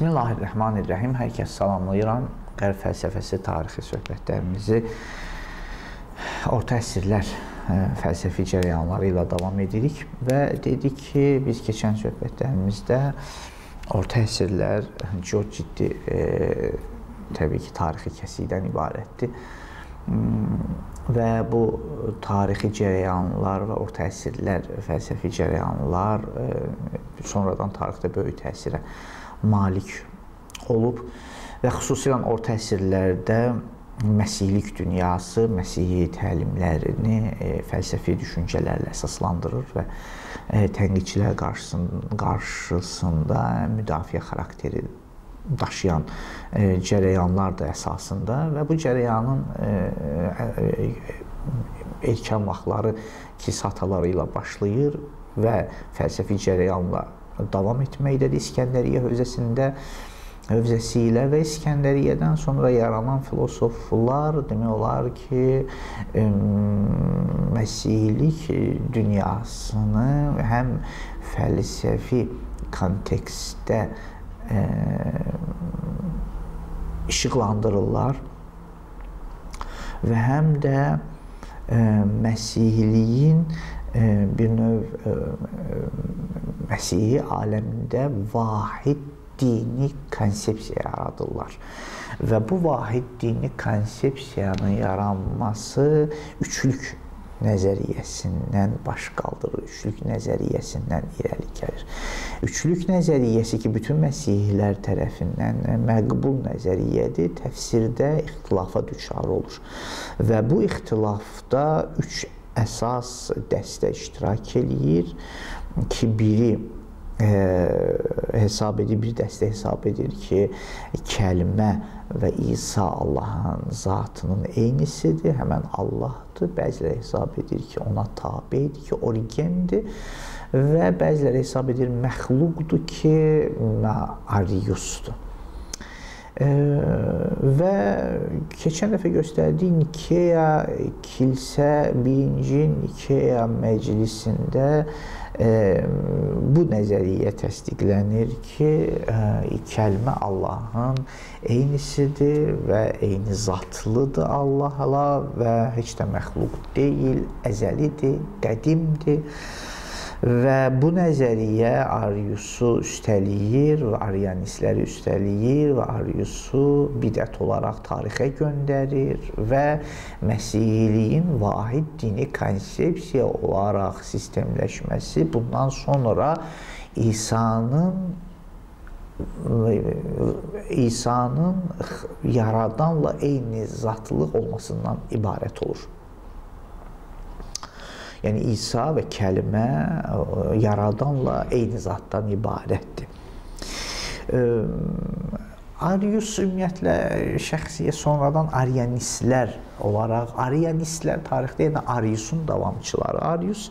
Bismillahirrahmanirrahim. Hər kəs salamlayıram. Qərb fəlsəfəsi tarixi söhbətlərimizi orta əsrlər fəlsəfi cərəyanları ilə davam edirik və dedik ki, biz keçən söhbətlərimizdə orta əsrlər çox ciddi təbii ki, tarixi kəsikdən ibarətdir və bu tarixi cərəyanlar və orta əsrlər fəlsəfi cərəyanlar sonradan tarixdə böyük təsirə malik olub və xüsusilə orta əsrlərdə məsihlik dünyası, məsihi təlimlərini fəlsəfi düşüncələrlə əsaslandırır və tənqidçilər qarşısında müdafiə xarakteri daşıyan cərəyanlar da əsasında və bu cərəyanın erkən vaxtları kilsə ataları ilə başlayır və fəlsəfi cərəyanla davam etməkdədir İskəndəriyyə hövzəsi ilə və İskəndəriyyədən sonra yaranan filosoflar demək olar ki, məsihlik dünyasını həm fəlsəfi kontekstdə işıqlandırırlar və həm də məsihliyin bir növ Məsihi aləmində vahid dini konsepsiya yaradırlar. Və bu vahid dini konsepsiyanın yaranması üçlük nəzəriyyəsindən baş qaldırır, üçlük nəzəriyyəsindən irəli gəlir. Üçlük nəzəriyyəsi ki, bütün məsihlər tərəfindən məqbul nəzəriyyədir, təfsirdə ixtilafa düçar olur. Və bu ixtilafda üç əsas dəstə iştirak eləyir ki, biri bir dəstə hesab edir ki, kəlmə və İsa Allahın zatının eynisidir, həmən Allahdır. Bəziləri hesab edir ki, ona tabidir ki, origendir və bəziləri hesab edir məxluqdur ki, Ariusdur. Və keçən dəfə göstərdik Nikeya kilsə birinci Nikeya məclisində bu nəzəriyyə təsdiqlənir ki, kəlmə Allahın eynisidir və eyni zatlıdır Allahla və heç də məxluq deyil, əzəlidir, qədimdir. Və bu nəzəriyyə Ariusu üstəliyir və Arianistləri üstəliyir və Ariusu bidət olaraq tarixə göndərir və məsihiliyin vahid dini konsepsiya olaraq sistemləşməsi bundan sonra İsa'nın yaradanla eyni zatlıq olmasından ibarət olur. Yəni, İsa və kəlmə yaradanla eyni zatdan ibarətdir. Arius ümumiyyətlə şəxsiyə sonradan Arianistlər olaraq, Arianistlər tarixdə yəni Ariusun davamçıları. Arius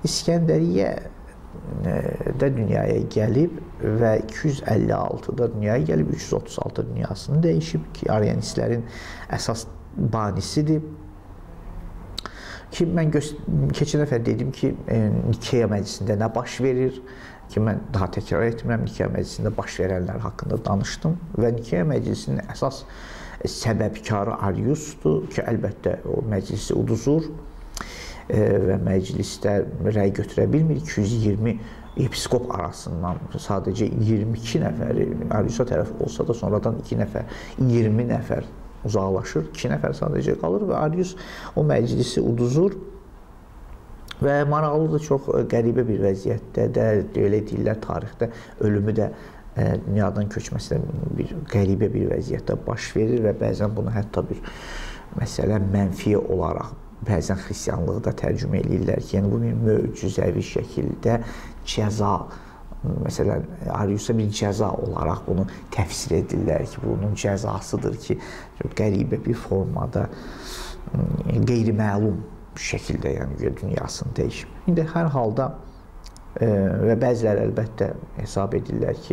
İskəndəriyyədə dünyaya gəlib və 256-da dünyaya gəlib, 336 dünyasını dəyişib ki, Arianistlərin əsas banisidir. Ki, mən keçən dəfə dedim ki, Nikeya məclisində nə baş verir ki, mən daha təkrar etmirəm, Nikeya məclisində baş verənlər haqqında danışdım və Nikeya məclisinin əsas səbəbkarı Ariusdur ki, əlbəttə o məclisi uduzur və məclisdə rəy götürə bilmir. 220 episkop arasından sadəcə 22 nəfəri Ariusa tərəf olsa da sonradan 20 nəfər uzaqlaşır, 2 nəfər sadəcə qalır və Arius o məclisi uduzur və maraqlıdır, çox qəribə bir vəziyyətdə də, elə deyirlər, tarixdə ölümü də dünyadan köçməsi də bir qəribə bir vəziyyətdə baş verir və bəzən bunu hətta bir məsələ mənfi olaraq bəzən xristianlıqda tərcümə edirlər ki, yəni bu bir möcüzəvi şəkildə cəza, məsələn, Ariusa bir cəza olaraq bunu təfsir edirlər ki, bunun cəzasıdır ki, qəribə bir formada, qeyri-məlum şəkildə yəni dünyasını dəyişib. İndi hər halda və bəziləri əlbəttə hesab edirlər ki,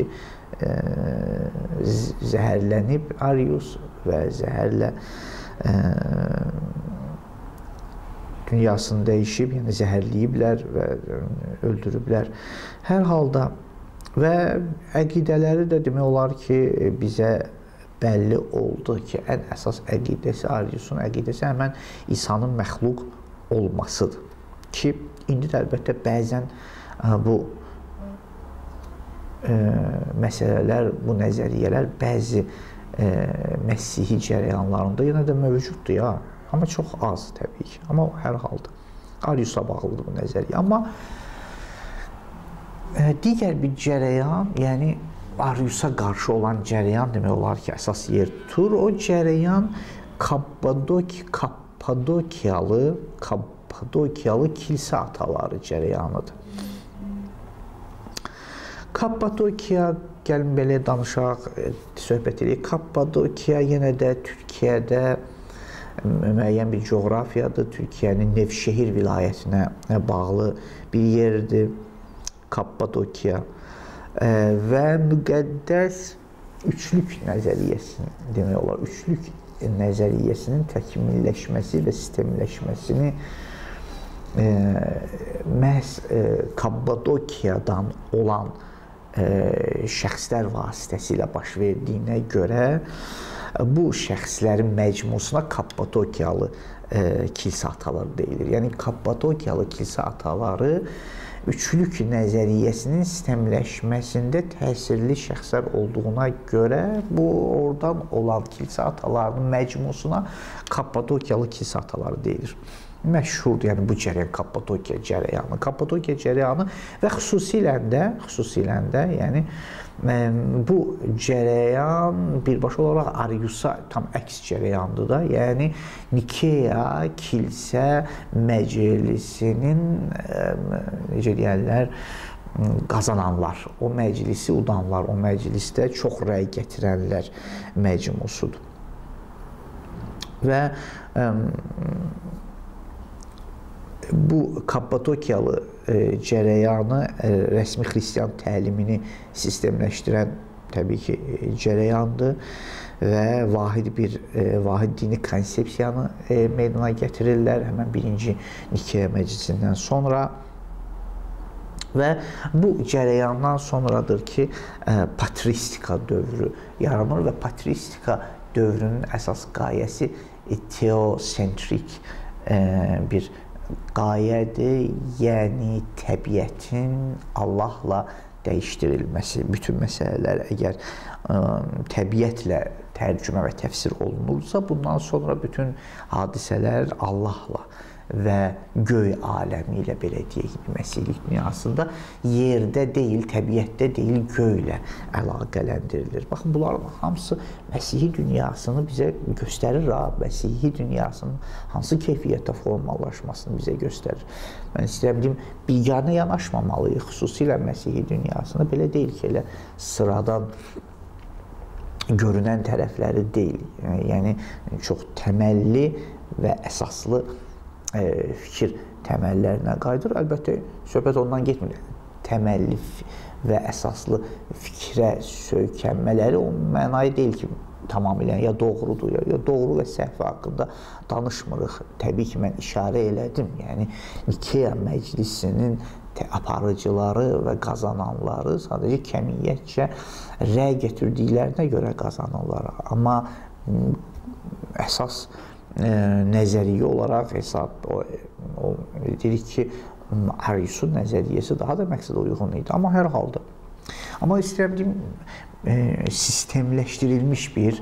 zəhərlənib Arius və zəhərlə dünyasını dəyişib, yəni zəhərləyiblər və öldürüblər. Hər halda Və əqidələri də demək olar ki, bizə bəlli oldu ki, ən əsas əqidəsi, Ariusun əqidəsi həmən İsa'nın məxluq olmasıdır. Ki, indi də əlbəttə bəzən bu məsələlər, bu nəzəriyyələr bəzi Məsihi cərəyanlarında yenə də mövcuddur ya. Amma çox az təbii ki. Amma hər halda Arius'a bağlıdır bu nəzəriyyə. Amma digər bir cərəyan, yəni Arius'a qarşı olan cərəyan demək olar ki, əsas yer tutur. O cərəyan Kappadokiyalı kilsə ataları cərəyanıdır. Kappadokiya, gəlin belə danışaq, söhbət edək. Kappadokiya yenə də Türkiyədə müəyyən bir coğrafiyadır. Türkiyənin Nevşehir vilayətinə bağlı bir yerdir Kappadokiya və müqəddəs üçlük nəzəriyyəsini demək olar. Üçlük nəzəriyyəsinin təkmilləşməsi və sistemləşməsini məhz Kappadokiyadan olan şəxslər vasitəsilə baş verdiyinə görə bu şəxslərin məcmusuna Kappadokiyalı kilsə ataları deyilir. Yəni, Kappadokiyalı kilsə ataları üçlük nəzəriyyəsinin sistemləşməsində təsirli şəxslər olduğuna görə bu, oradan olan kilsə atalarının məcmusuna Kappadokiyalı kilsə ataları deyilir. Məşhurdur, yəni bu cərəyan Kappadokiya cərəyanı. Kappadokiya cərəyanı və xüsusilə də, yəni bu cərəyan birbaşa olaraq Arius'a tam əks cərəyandır da. Yəni Nikeya kilsə məclisinin necə deyərlər, qazananlar, o məclisi udanlar, o məclisdə çox rəy gətirənlər məcmusudur. Və bu Kappadokiyalı cərəyanı rəsmi xristiyan təlimini sistemləşdirən təbii ki, cərəyandır və vahid dini konsepsiyanı meydana gətirirlər həmən birinci Nikeya məclisindən sonra. Və bu cərəyandan sonradır ki, patristika dövrü yaranır və patristika dövrünün əsas qayəsi teosentrik bir qayədir, yəni təbiətin Allahla dəyişdirilməsi. Bütün məsələlər əgər təbiətlə tərcümə və təfsir olunursa, bundan sonra bütün hadisələr Allahla və göy aləmi ilə, belə deyək, məsihlik dünyasında yerdə deyil, təbiətdə deyil, göylə əlaqələndirilir. Baxın, bunların hamısı Məsihi dünyasını bizə göstərir, Məsihi dünyasının hansı keyfiyyətdə formalaşmasını bizə göstərir. Mən istəyirəm deyim, biganə yanaşmamalıyıq, xüsusilə Məsihi dünyasını. Belə deyil ki, elə sıradan görünən tərəfləri deyil. Yəni, çox təməlli və əsaslı fikir təməllərinə qayıdır. Əlbəttə, söhbət ondan getmir. Təməlli və əsaslı fikrə söykənmələri o mənayı deyil ki, tamamilə ya doğrudur, ya doğru və səhv haqqında danışmırıq. Təbii ki, mən işarə elədim. Yəni, Nikeya məclisinin aparıcıları və qazananları sadəcə kəmiyyətcə rəy gətirdiklərinə görə qazanırlar. Amma əsas nəzəriyyə olaraq hesab dedik ki, Arius'un nəzəriyyəsi daha da məqsədə uyğun idi. Amma hər halda. Amma istəyirəm deyim, sistemləşdirilmiş bir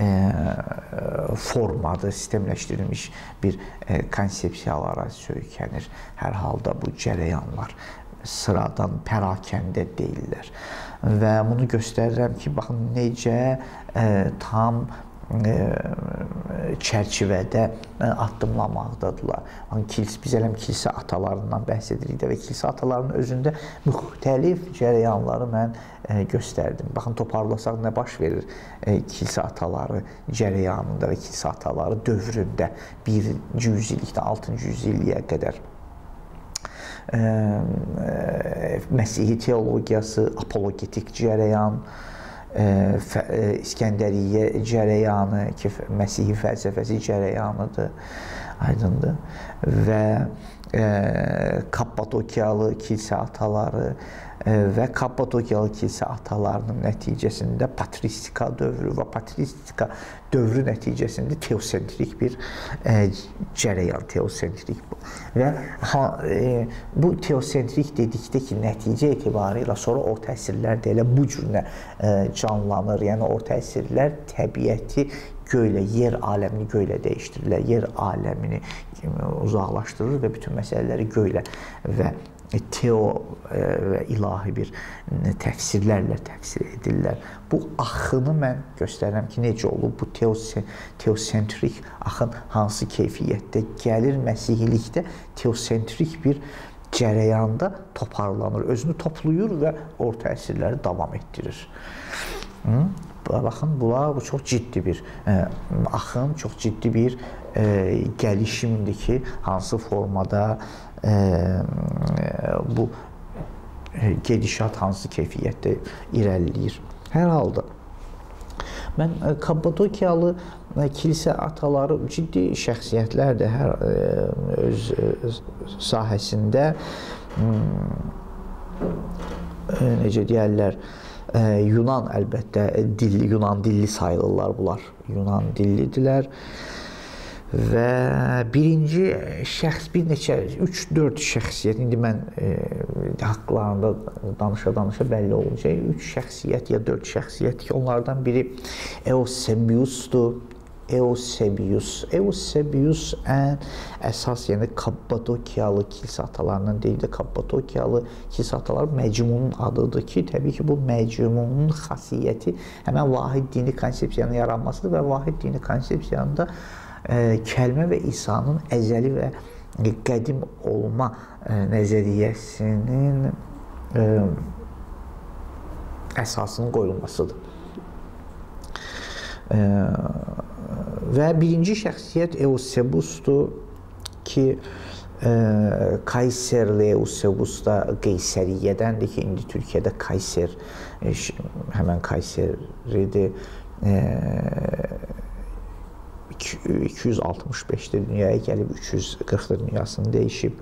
formadır, sistemləşdirilmiş bir konsepsiyalara söykənir. Hər halda bu cərəyanlar sıradan pərakəndə deyirlər. Və bunu göstərirəm ki, baxın, necə tam çərçivədə addımlamaqdadırlar. Biz eləm kilsə atalarından bəhs edirik və kilsə atalarının özündə müxtəlif cərəyanları mən göstərdim. Baxın, toparlasaq nə baş verir kilsə ataları cərəyanında və kilsə ataları dövründə 1-ci yüzillikdən 6-cı yüzilliyə qədər. Məsihi teologiyası, apologetik cərəyan, İskəndəriyyə cərəyanı ki, Məsihi fəlsəfəsi cərəyanıdır. Aydındır. Və Kappadokiyalı kilsə ataları və Kappadokiyalı kilsə atalarının nəticəsində patristika dövrü və patristika dövrü nəticəsində teosentrik bir cərəyan, teosentrik bu. Və bu teosentrik dedikdə ki, nəticə etibarilə sonra orta əsrlər də elə bu cürlə canlanır. Yəni orta əsrlər təbiəti göylə, yer aləmini göylə dəyişdirirlər, yer aləmini uzaqlaşdırır və bütün məsələləri göylə və teo və ilahi bir təfsirlərlə təfsir edirlər. Bu axını mən göstərirəm ki, necə olub bu teosentrik axın hansı keyfiyyətdə gəlir, məsihlikdə teosentrik bir cərəyanda toparlanır, özünü toplayır və orta əsrləri davam etdirir. Baxın, bu çox ciddi bir axın, çox ciddi bir gəlişimdir ki, hansı formada bu gedişat hansı keyfiyyətdə irəliləyir. Hər halda mən Kappadokiyalı kilsə ataları ciddi şəxsiyyətlərdir, hər öz sahəsində necə deyərlər, Yunan əlbəttə, Yunan dilli sayılırlar bunlar, Yunan dillidirlər və birinci şəxs, bir neçə, 3-4 şəxsiyyət, indi mən haqqlarında danışa-danışa bəlli olacaq, 3 şəxsiyyət ya 4 şəxsiyyət ki, onlardan biri Eusebius'dur. Eusebius ən əsas, yəni Kappadokiyalı kilsə atalarından deyil də, Kappadokiyalı kilsə ataları məcmunun adıdır ki, təbii ki, bu məcmunun xasiyyəti həmən vahid dini konsepsiyanın yaranmasıdır və vahid dini konsepsiyanda kəlmə və İsa'nın əzəli və qədim olma nəzəriyyəsinin əsasının qoyulmasıdır. Və birinci şəxsiyyət Eusebusdur ki, Kayserli Eusebus da Qeysəriyyədəndir ki, indi Türkiyədə Kayser, həmən Kayseridir. 265-də dünyaya gəlib, 340-da dünyasını dəyişib.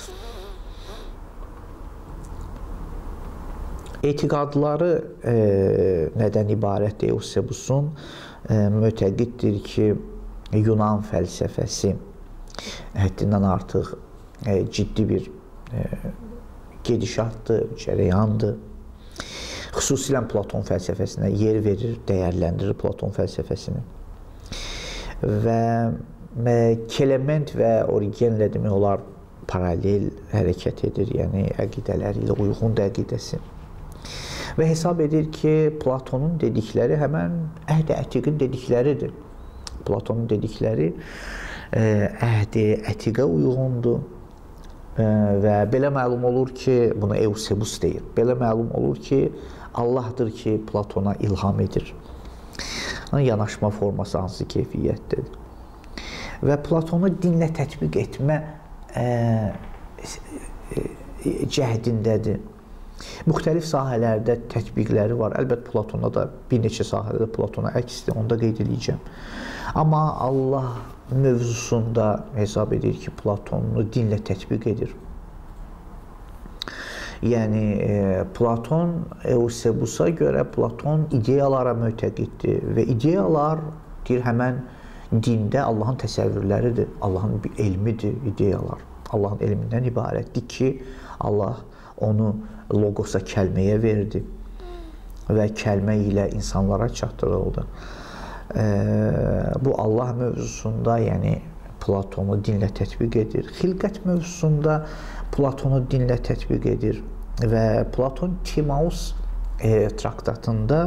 Etiqadları nədən ibarətdir Eusebusun? Mütəqiddir ki, Yunan fəlsəfəsi həddindən artıq ciddi bir gedişatdır, cərəyandır. Xüsusilə Platon fəlsəfəsinə yer verir, dəyərləndirir Platon fəlsəfəsini. Və Klement və Origenlə demək olar paralel hərəkət edir, yəni əqidələri ilə uyğundur əqidəsi. Və hesab edir ki, Platonun dedikləri həmən əhd-i ətiqin dedikləridir. Platonun dedikləri əhd-i ətiqə uyğundur və belə məlum olur ki, bunu Eusebus deyir, belə məlum olur ki, Allahdır ki, Platona ilham edir. Yanaşma forması hansı keyfiyyətdədir. Və Platonu dinlə tətbiq etmə cəhdindədir. Müxtəlif sahələrdə tətbiqləri var. Əlbəttə, Platonda da bir neçə sahədə Platona əksdir, onu da qeyd edəcəm. Amma Allah mövzusunda hesab edir ki, Platonu dinlə tətbiq edir. Yəni, Platon, Eusebusa görə Platon ideyalara mütəqiddir və ideyalar deyir, həmən dində Allahın təsəvvürləridir, Allahın elmidir ideyalar. Allahın elmindən ibarətdir ki, Allah onu logosa, kəlməyə verdi və kəlmə ilə insanlara çatdırıldı. Bu Allah mövzusunda, yəni Platonu dinlə tətbiq edir. Xilqət mövzusunda Platonu dinlə tətbiq edir və Platon Timaus traktatında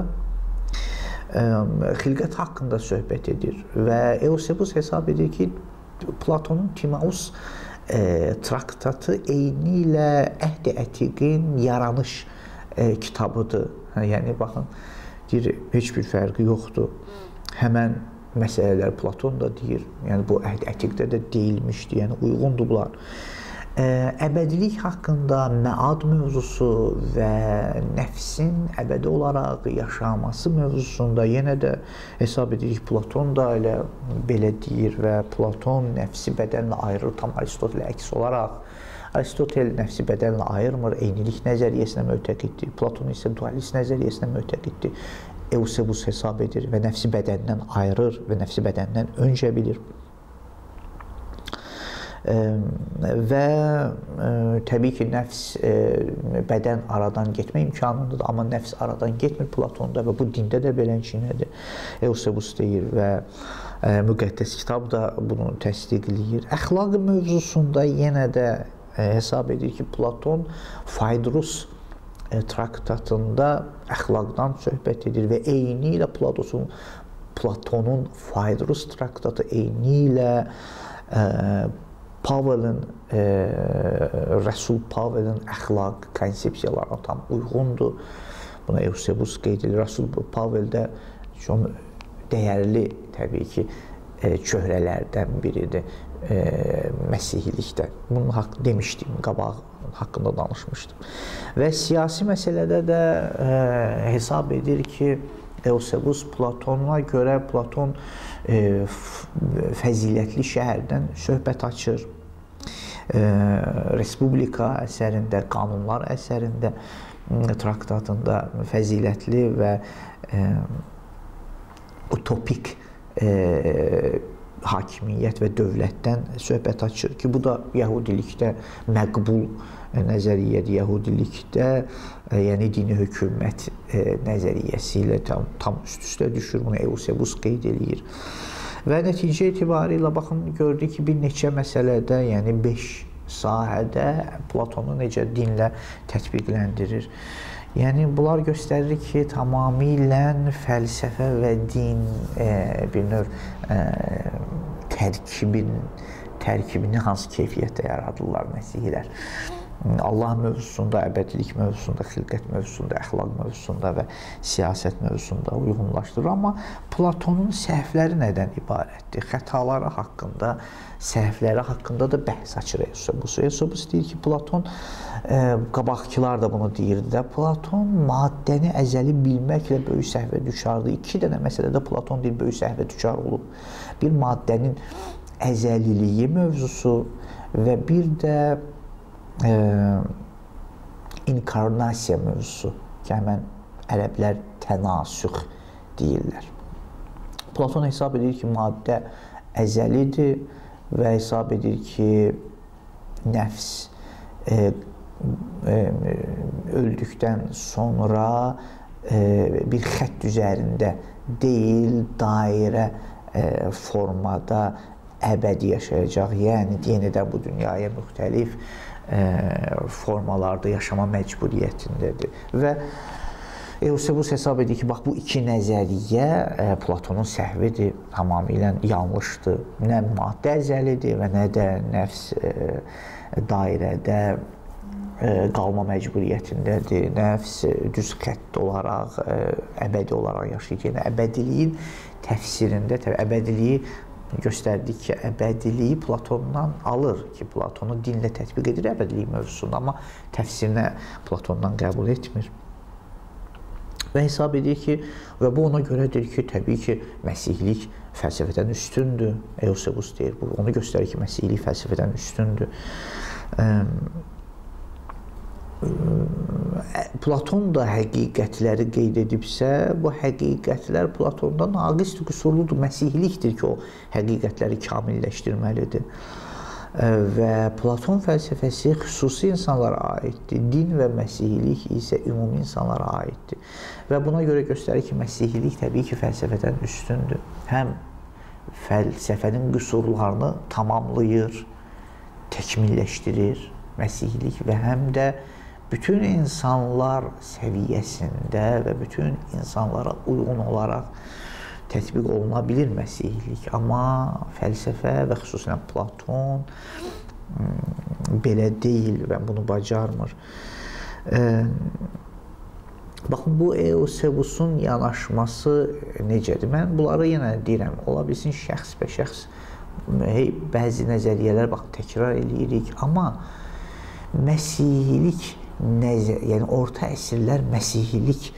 xilqət haqqında söhbət edir və Eusebus hesab edir ki, Platonun Timaus traktatı eyni ilə əhd-i ətiqin yaranış kitabıdır. Yəni, baxın, deyir, heç bir fərqi yoxdur. Həmən məsələlər Platon da deyir, yəni bu əhd-i ətiqdə də deyilmişdir, yəni uyğundur bunlar. Əbədilik haqqında məad mövzusu və nəfsin əbədi olaraq yaşaması mövzusunda yenə də hesab edirik, Platon da elə belə deyir və Platon nəfsi bədənlə ayırır, tam Aristotelə əks olaraq. Aristotel nəfsi bədənlə ayırmır, eynilik nəzəriyyəsinə mötəqiddir. Platon isə dualist nəzəriyyəsinə mötəqiddir. Eusebus hesab edir və nəfsi bədəndən ayırır və nəfsi bədəndən öncə bilir. Və təbii ki, nəfs bədən aradan getmə imkanındadır, amma nəfs aradan getmir Platonda və bu dində də beləncədir. Eusebus deyir və müqəddəs kitab da bunu təsdiqləyir. Əxlaq mövzusunda yenə də hesab edir ki, Platon Phaedrus traktatında əxlaqdan söhbət edir və eyni ilə Platonun Phaedrus traktatı eyni ilə Rəsul Pavelin əxlaq konsepsiyalarına tam uyğundur. Buna Eusebus qeyd edir. Rəsul Pavel də çox dəyərli, təbii ki, çöhrələrdən biridir Məsihlikdə. Bunun demişdim, qabaq haqqında danışmışdım. Və siyasi məsələdə də hesab edir ki, Eusebus Platona görə Platon fəzilətli şəhərdən söhbət açır. Respublika əsərində, qanunlar əsərində, traktatında fəzilətli və utopik hakimiyyət və dövlətdən söhbət açır ki, bu da Yəhudilikdə məqbul nəzəriyyədir. Yəhudilikdə, yəni dini hökumət nəzəriyyəsi ilə tam üst-üstə düşür. Bunu Eusebus qeyd edir. Və nəticə etibarilə baxın, gördük ki, bir neçə məsələdə, yəni 5 sahədə Platonu necə dinlə tətbiqləndirir. Yəni, bunlar göstərir ki, tamamilə fəlsəfə və din bir növ tərkibini hansı keyfiyyətdə yaradırlar Məsihlər. Allah mövzusunda, əbədilik mövzusunda, xilqət mövzusunda, əxlaq mövzusunda və siyasət mövzusunda uyğunlaşdırır. Amma Platonun səhvləri nədən ibarətdir? Xətaları haqqında, səhvləri haqqında da bəhs açır Eusebus. Eusebus deyir ki, Platon, qabaqçılar da bunu deyirdi də, Platon maddəni əzəli bilməklə böyük səhvə düşardı. 2 dənə məsələdə Platon deyir, böyük səhvə düşar olub. Bir maddənin əzəliliyi mövzusu və bir də inkarnasiya mövzusu ki, həmən ərəblər tənasüx deyirlər. Platon hesab edir ki, maddə əzəlidir və hesab edir ki, nəfs öldükdən sonra bir xətt üzərində deyil, dairə formada əbədi yaşayacaq. Yəni, yenidən bu dünyaya müxtəlif formalarda yaşama məcburiyyətindədir. Və Eusebus hesab edir ki, bax, bu 2 nəzəriyyə Platonun səhvidir, tamamilə yanlışdır. Nə maddə əzəlidir və nə də nəfs dairədə qalma məcburiyyətindədir. Nəfs düz xətt olaraq, əbədi olaraq yaşayır. Yəni, əbədiliyin təfsirində, əbədiliyi göstərdik ki, əbədiliyi Platondan alır ki, Platonu dinlə tətbiq edir əbədilik mövzusunda, amma təfsirinə Platondan qəbul etmir. Və hesab edir ki, və bu ona görədir ki, təbii ki, məsihlik fəlsəfədən üstündür. Eusebus deyir, bu onu göstərir ki, məsihlik fəlsəfədən üstündür. Platon da həqiqətləri qeyd edibsə, bu həqiqətlər Platonda naqisdir, qüsurludur, məsihlikdir ki, o həqiqətləri kamilləşdirməlidir. Və Platon fəlsəfəsi xüsusi insanlara aiddir, din və məsihlik isə ümumi insanlara aiddir. Və buna görə göstərir ki, məsihlik təbii ki, fəlsəfədən üstündür. Həm fəlsəfənin qüsurlarını tamamlayır, təkmilləşdirir məsihlik və həm də bütün insanlar səviyyəsində və bütün insanlara uyğun olaraq tətbiq oluna bilir məsihlik. Amma fəlsəfə və xüsusən Platon belə deyil və bunu bacarmır. Baxın, bu Eusebusun yanaşması necədir? Mən bunları yenə deyirəm, ola bilsin şəxs bə şəxs bəzi nəzəriyyələr təkrar eləyirik, amma Məsihilik, yəni orta əsrlər Məsihilik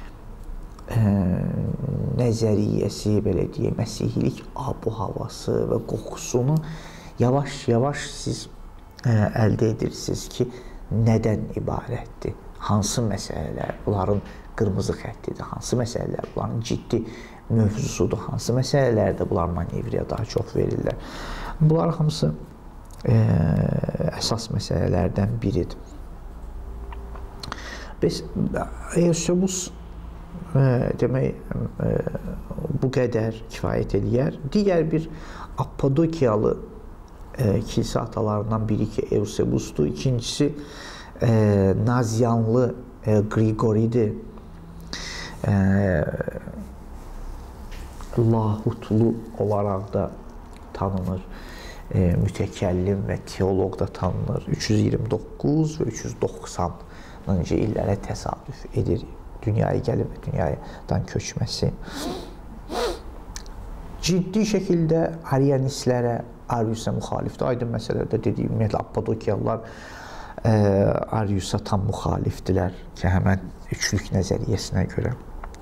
nəzəriyyəsi, belə deyək, Məsihilik abu-havası və qoxusunu yavaş-yavaş siz əldə edirsiniz ki, nədən ibarətdir, hansı məsələlər bunların qırmızı xəttidir, hansı məsələlər bunların ciddi mövzusudur, hansı məsələlərdə bunlar manevriyyə daha çox verirlər. Bunlar hamısı əsas məsələlərdən biridir. Biz Eusebus demək bu qədər kifayət eləyər. Digər bir Appadokiyalı kilsə atalarından biri ki, Eusebusdur. İkincisi Nazyanlı Qriqoridir. Lahutlu olaraq da tanınır. Mütəkəllim və teoloq da tanınır. 329 və 390-cı illərə təsadüf edir dünyaya gəlib və dünyadan köçməsi. Ciddi şəkildə Arianistlərə, Ariusa müxalifdir. Aydın məsələdə dediyim, ümumiyyətlə Appadokiyalılar Ariusa tam müxalifdirlər ki, həmən üçlük nəzəriyyəsinə görə.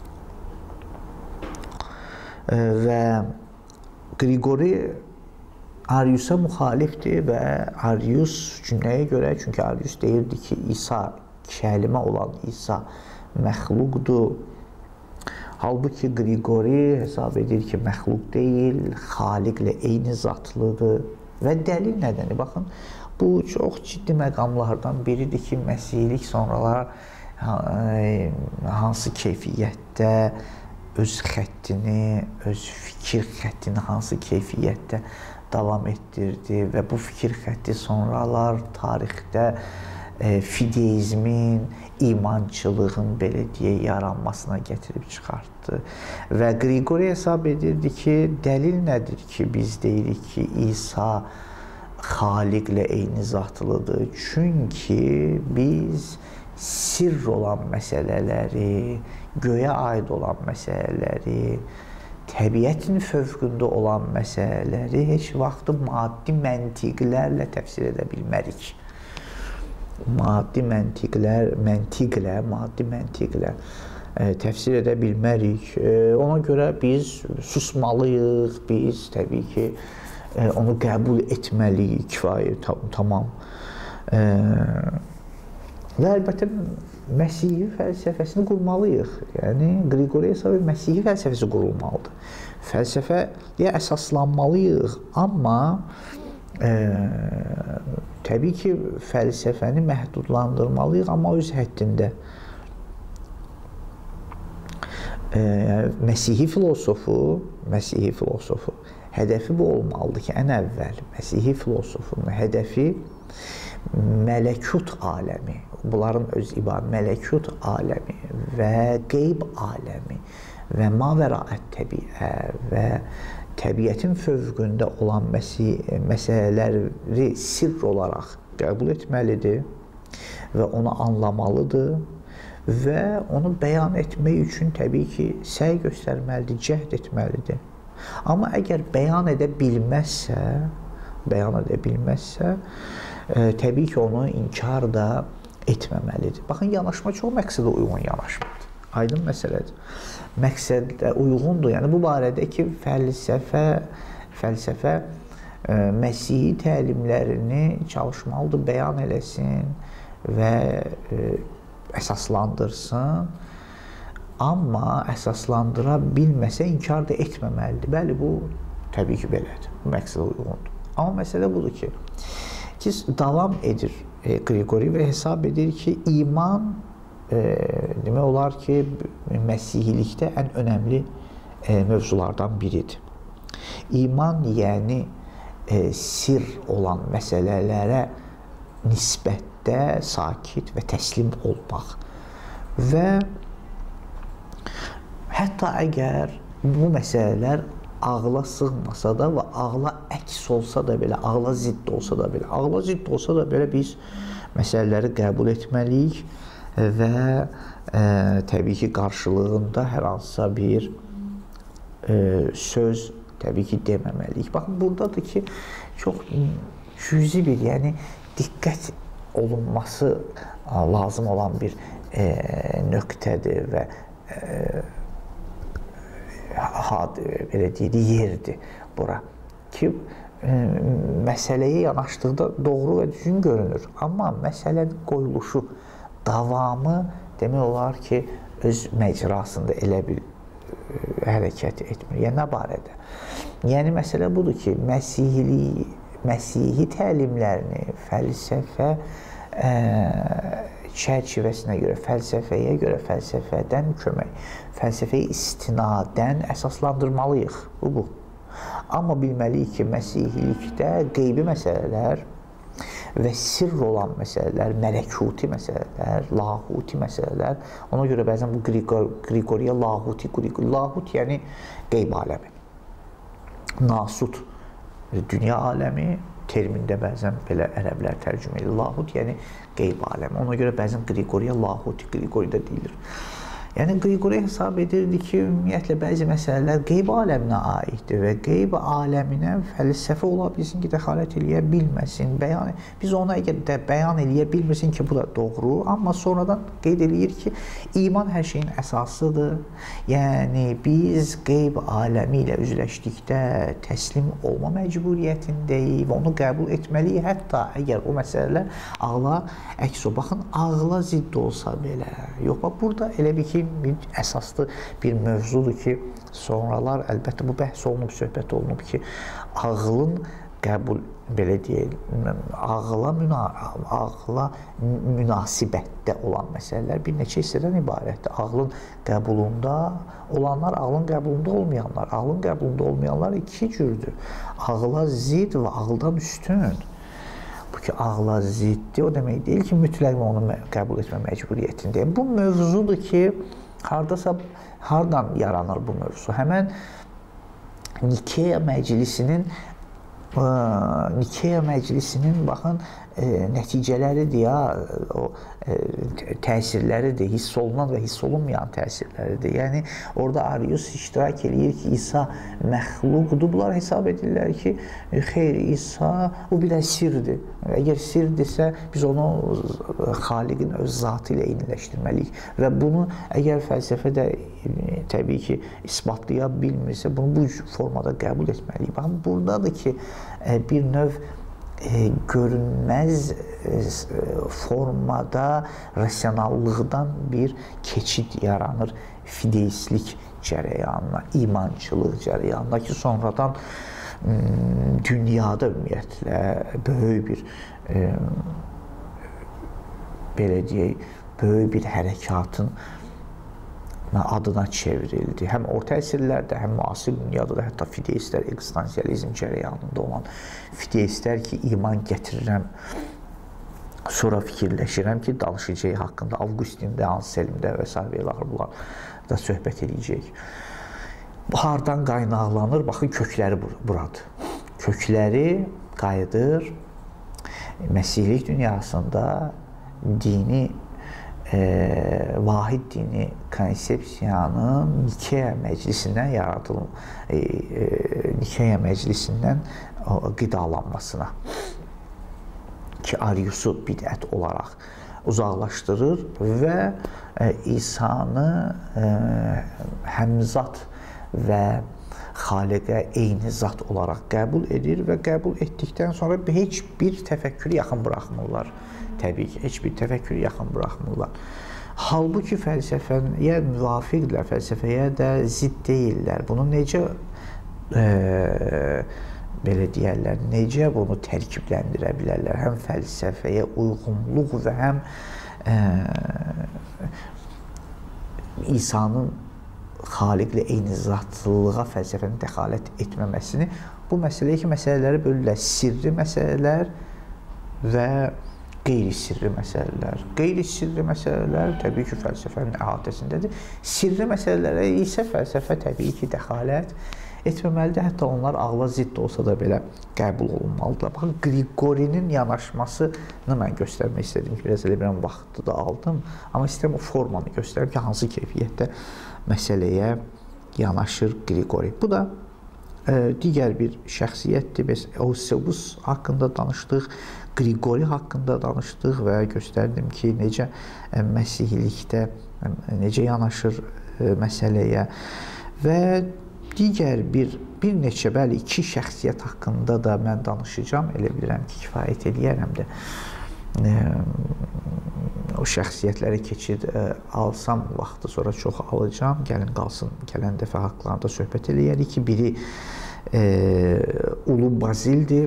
Və Qriqori Ariusa müxalifdir və Arius cümləyə görə, çünki Arius deyirdi ki, İsa, kəlimə olan İsa məxluqdur. Halbuki Qriqori hesab edir ki, məxluq deyil, xaliqlə eyni zatlıdır. Və dəlil nədəndir? Baxın, bu çox ciddi məqamlardan biridir ki, Məsihilik sonralar hansı keyfiyyətdə öz xəttini, öz fikir xəttini hansı keyfiyyətdə davam etdirdi və bu fikir xətti sonralar tarixdə fideizmin, imançılığın, belə deyək, yaranmasına gətirib çıxartdı. Və Qriqori hesab edirdi ki, dəlil nədir ki, biz deyirik ki, İsa xaliqlə eyni zatlıdır. Çünki biz sirr olan məsələləri, göyə aid olan məsələləri, təbiətin fövqündə olan məsələləri heç vaxt maddi məntiqlərlə təfsir edə bilmərik. Maddi məntiqlə təfsir edə bilmərik. Ona görə biz susmalıyıq, biz təbii ki, onu qəbul etməliyik, kifayət, tamam. Və əlbəttə, Məsihi fəlsəfəsini qurmalıyıq. Yəni, Qriqori hesab edir, Məsihi fəlsəfəsi qurulmalıdır. Fəlsəfəyə əsaslanmalıyıq, amma təbii ki, fəlsəfəni məhdudlandırmalıyıq, amma öz həddində. Məsihi filosofu hədəfi bu olmalıdır ki, ən əvvəl Məsihi filosofunun hədəfi mələkut aləmi, bunların öz ibarə mələkut aləmi və qeyb aləmi və mavəraət təbiə və təbiətin fövqündə olan məsələləri sirr olaraq qəbul etməlidir və onu anlamalıdır və onu bəyan etmək üçün təbii ki, səy göstərməlidir, cəhd etməlidir. Amma əgər bəyan edə bilməzsə, təbii ki, onu inkar da etməməlidir. Baxın, yanaşma çox məqsədə uyğun yanaşmadır. Aydın məsələdir. Məqsədə uyğundur. Yəni, bu barədə ki, fəlsəfə Məsihi təlimlərini çalışmalıdır, bəyan eləsin və əsaslandırsın. Amma əsaslandıra bilməsə, inkar da etməməlidir. Bəli, bu təbii ki, belədir. Bu məqsədə uyğundur. Amma məsələ budur ki, davam edir Qriqori və hesab edir ki, iman demək olar ki, Məsihilikdə ən önəmli mövzulardan biridir. İman, yəni sirr olan məsələlərə nisbətdə sakit və təslim olmaq və hətta əgər bu məsələlər ağla sığmasa da və ağla əks olsa da belə, ağla zidd olsa da belə biz məsələləri qəbul etməliyik və təbii ki, qarşılığında hər hansısa bir söz təbii ki, deməməliyik. Baxın, buradadır ki, çox cüzi bir, yəni diqqət olunması lazım olan bir nöqtədir və belə deyək, yerdir bura ki, məsələyə yanaşdıqda doğru və düzgün görünür. Amma məsələnin qoyuluşu, davamı demək olar ki, öz məcrasında elə bir hərəkət etmir. Yəni, nə barədə? Yəni, məsələ budur ki, Məsihi təlimlərini fəlsəfə çərçivəsinə görə, fəlsəfəyə görə, fəlsəfədən kömək, fəlsəfəyə istinadən əsaslandırmalıyıq. Bu. Amma bilməliyik ki, Məsihilikdə qeybi məsələlər və sirr olan məsələlər, mələkuti məsələlər, lahuti məsələlər, ona görə bəzən bu Qriqoriya lahuti, lahut yəni qeyb aləmi, nasut, dünya aləmi, termində bəzən belə ərəblər tərcümə edir. Lahut yəni qeyb aləmi. Ona görə bəzən Qriqoriya lahuti, Qriqoridə deyilir. Yəni, Qriqoriya hesab edirdi ki, ümumiyyətlə, bəzi məsələlər qeyb aləminə aiddir və qeyb aləminə fəlsəfə ola bilsin ki, dəxalət eləyə bilməsin. Biz ona əgər də bəyan eləyə bilmirsin ki, bu da doğru, amma sonradan qeyd eləyir ki, iman hər şeyin əsasıdır. Yəni, biz qeyb aləmi ilə üzləşdikdə təslim olma məcburiyyətindəyik və onu qəbul etməliyik, hətta əgər o məsələlər ağla əks o. Baxın, ağla zidd olsa belə. Yox, burada elə bir ki, əsaslı bir mövzudur ki, sonralar əlbəttə bu bəhs olunub, söhbət olunub ki, ağlın qəbul, belə deyək, ağla münasibətdə olan məsələlər bir neçə hissədən ibarətdir. Ağlın qəbulunda olanlar, ağlın qəbulunda olmayanlar. Ağlın qəbulunda olmayanlar iki cürdür. Ağla zid və ağldan üstün. Bu ki, ağla ziddir, o demək deyil ki, mütləq onu qəbul etmə məcburiyyətindəyim. Bu mövzudur ki, hardan yaranır bu mövzu? Həmən Nikeya məclisinin baxın, nəticələridir ya, təsirləridir, hiss olunan və hiss olunmayan təsirləridir. Yəni, orada Arius iştirak edir ki, İsa məxluqdur. Bunlar hesab edirlər ki, xeyr, İsa o bir də sirdir. Əgər sirdirsə, biz onu xaliqin öz zatı ilə eyniləşdirməliyik. Və bunu əgər fəlsəfədə təbii ki, isbatlaya bilmirsə, bunu bu formada qəbul etməliyik. Baxın, buradadır ki, bir növ görünməz formada rasionallıqdan bir keçid yaranır fideistlik cərəyanına, imançılıq cərəyanına ki, sonradan dünyada ümumiyyətlə böyük bir belə deyək, böyük bir hərəkatın adına çevrildi. Həm orta əsrlərdə, həm müasir dünyada da, hətta fideistlər, ekzistansiyalizm cərəyanında olan fideistlər ki, iman gətirirəm, sonra fikirləşirəm ki, danışacaq haqqında Avqustin'də, Anselm'də və s. bunlar da söhbət edəcək. Bu, hardan qaynaqlanır? Baxın, kökləri buradır. Kökləri qayıdır Məsihlik dünyasında dini vahid dini konsepsiyanın Nikeya məclisindən Nikeya məclisindən qidalanmasına ki, Arius'u bidət olaraq uzaqlaşdırır və İsa'nı həmzat və xaliqə eyni zat olaraq qəbul edir və qəbul etdikdən sonra heç bir təfəkkürü yaxın buraxmırlar. Təbii ki, heç bir təfəkkürü yaxın buraxmırlar. Halbuki fəlsəfəyə müvafiqdirlər, fəlsəfəyə də zidd deyirlər. Bunu necə, belə deyərlər, necə bunu tərkibləndirə bilərlər? Həm fəlsəfəyə uyğunluq və həm İsa'nın xaliqlə eyni zatlılığa fəlsəfənin dəxalət etməməsini, bu məsələyə ki, məsələləri bölürlər. Sirri məsələlər və qeyri-sirri məsələlər. Qeyri-sirri məsələlər təbii ki, fəlsəfənin əhatəsindədir. Sirri məsələlərə isə fəlsəfə təbii ki, dəxalət etməməlidir. Hətta onlar ağla zidd olsa da belə qəbul olunmalıdırlar. Baxın, Qriqorinin yanaşmasını mən göstərmək istədim ki, biraz elə bir vaxtı da aldım. Amma istəyirəm o formanı göstərim ki, hansı keyfiyyətdə məsələyə yanaşır Qriqori. Bu da digər bir şəxsiyyətdir. Biz Eusebius haqqında danışdıq, Qriqori haqqında danışdıq və göstərdim ki, necə Məsihlikdə necə yanaşır məsələyə və digər bir neçə, bəli, 2 şəxsiyyət haqqında da mən danışacağam. Elə bilirəm ki, kifayət eləyərəm də. O şəxsiyyətlərə keçid alsam, vaxtı sonra çox alacağım. Gəlin qalsın, gələn dəfə haqqlarında söhbət eləyərik ki, biri Ulu Bazildir,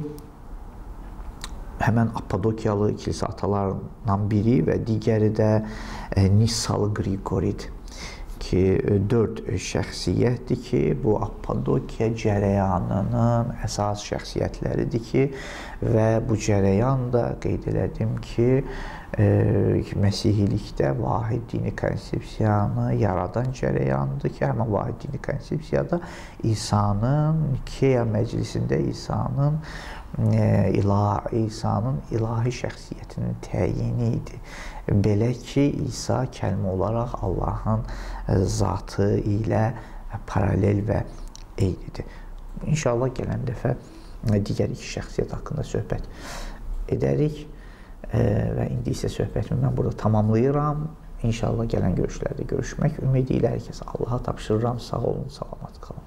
həmən Appadokiyalı kilsə atalarından biri və digəri də Nissalı Qriqoridir ki, 4 şəxsiyyətdir ki, bu Appadokiya cərəyanının əsas şəxsiyyətləridir ki, və bu cərəyan da qeyd elədim ki, Məsihlikdə vahid dini konsepsiyanı yaradan cərəyandır ki, həmən vahid dini konsepsiyada İsa'nın, Nikeya məclisində İsa'nın ilahi şəxsiyyətinin təyini idi. Belə ki, İsa kəlmə olaraq Allahın zatı ilə paralel və eynidir. İnşallah gələn dəfə digər 2 şəxsiyyət haqqında söhbət edərik və indi isə söhbətimi mən burada tamamlayıram. İnşallah gələn görüşlərdə görüşmək ümidi ilə hər kəsə Allaha tapşırıram. Sağ olun, salamat qalın.